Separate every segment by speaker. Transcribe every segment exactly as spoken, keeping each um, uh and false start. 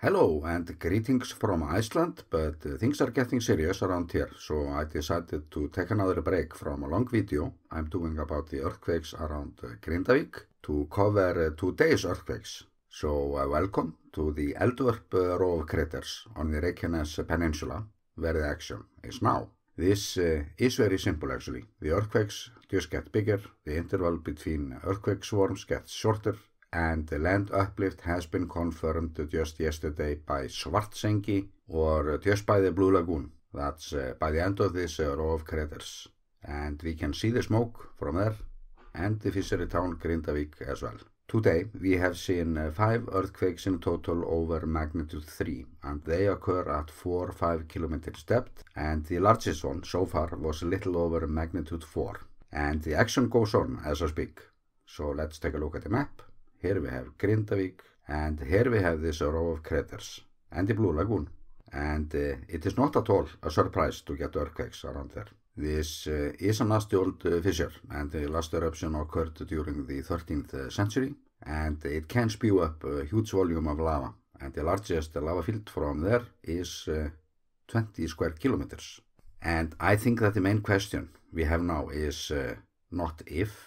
Speaker 1: Hello and greetings from Iceland, but uh, things are getting serious around here, so I decided to take another break from a long video I'm doing about the earthquakes around uh, Grindavík to cover uh, today's earthquakes. So uh, welcome to the Eldvörp uh, row of craters on the Reykjanes Peninsula, where the action is now. This uh, is very simple actually. The earthquakes just get bigger, the interval between earthquake swarms gets shorter, and the land uplift has been confirmed just yesterday by Svartsengi or just by the Blue Lagoon. That's uh, by the end of this uh, row of craters. And we can see the smoke from there and the fishery town Grindavík as well. Today we have seen uh, five earthquakes in total over magnitude three, and they occur at four to five kilometers depth, and the largest one so far was a little over magnitude four. And the action goes on as I speak. So let's take a look at the map. Here we have Grindavík, and here we have this row of craters and the Blue Lagoon. And uh, it is not at all a surprise to get earthquakes around there. This uh, is a nasty old uh, fissure, and the last eruption occurred during the thirteenth century, and it can spew up a huge volume of lava. And the largest lava field from there is uh, twenty square kilometers. And I think that the main question we have now is uh, not if,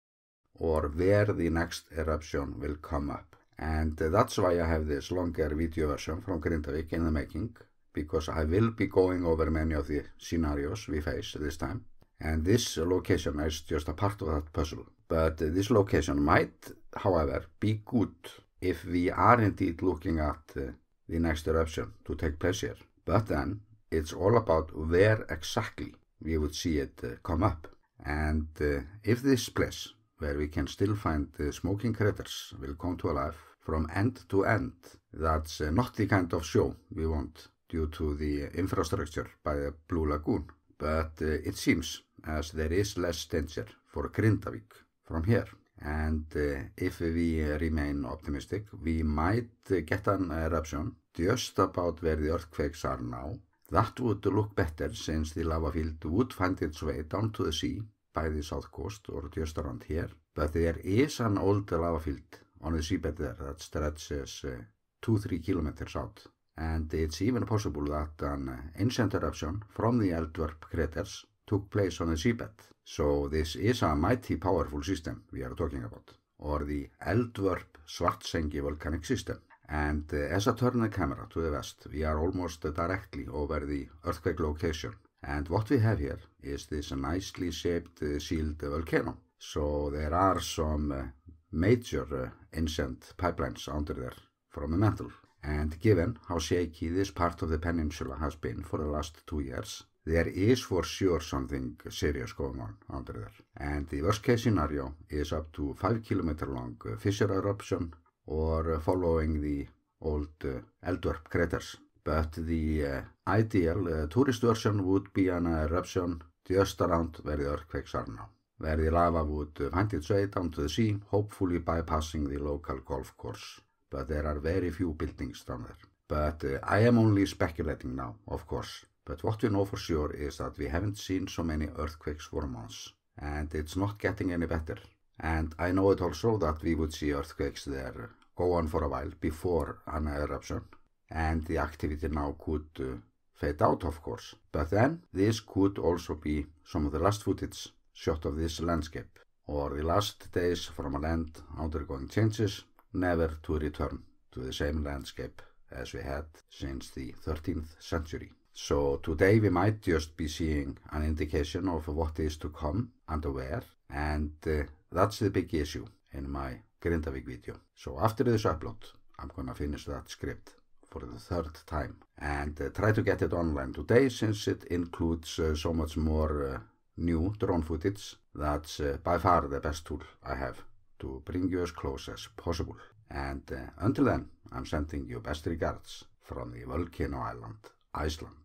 Speaker 1: or where the next eruption will come up. And uh, that's why I have this longer video version from Grindavík in the making, because I will be going over many of the scenarios we face this time. And this location is just a part of that puzzle. But uh, this location might, however, be good if we are indeed looking at uh, the next eruption to take place here. But then it's all about where exactly we would see it uh, come up. And uh, if this place, where we can still find the smoking craters, will come to life from end to end, that's uh, not the kind of show we want due to the infrastructure by the Blue Lagoon. But uh, it seems as there is less danger for Grindavík from here. And uh, if we uh, remain optimistic, we might uh, get an eruption just about where the earthquakes are now. That would look better since the lava field would find its way down to the sea by the south coast or just around here. But there is an old lava field on the seabed there that stretches uh, two to three kilometers out. And it's even possible that an uh, ancient eruption from the Eldvörp craters took place on the seabed. So this is a mighty powerful system we are talking about, or the Eldvörp Svartsengi volcanic system. And uh, as I turn the camera to the west, we are almost uh, directly over the earthquake location. And what we have here is this nicely shaped uh, sealed volcano. So there are some uh, major uh, ancient pipelines under there from the mantle. And given how shaky this part of the peninsula has been for the last two years, there is for sure something serious going on under there. And the worst case scenario is up to five kilometer long uh, fissure eruption or uh, following the old uh, Eldvörp craters. But the uh, ideal uh, tourist version would be an eruption just around where the earthquakes are now, where the lava would uh, find its way down to the sea, hopefully bypassing the local golf course. But there are very few buildings down there. But uh, I am only speculating now, of course. But what we know for sure is that we haven't seen so many earthquakes for months, and it's not getting any better. And I know it also that we would see earthquakes there go on for a while before an eruption. And the activity now could uh, fade out, of course. But then this could also be some of the last footage shot of this landscape, or the last days from a land undergoing changes, never to return to the same landscape as we had since the thirteenth century. So today we might just be seeing an indication of what is to come and where, and uh, that's the big issue in my Grindavík video. So after this upload, I'm gonna finish that script for the third time and uh, try to get it online today, since it includes uh, so much more uh, new drone footage. That's uh, by far the best tool I have to bring you as close as possible. And uh, until then, I'm sending you best regards from the volcano island, Iceland.